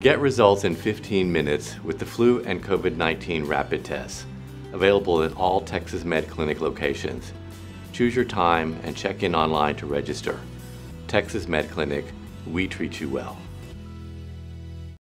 Get results in 15 minutes with the flu and COVID-19 rapid tests, available in all Texas MedClinic locations. Choose your time and check in online to register. Texas MedClinic, we treat you well.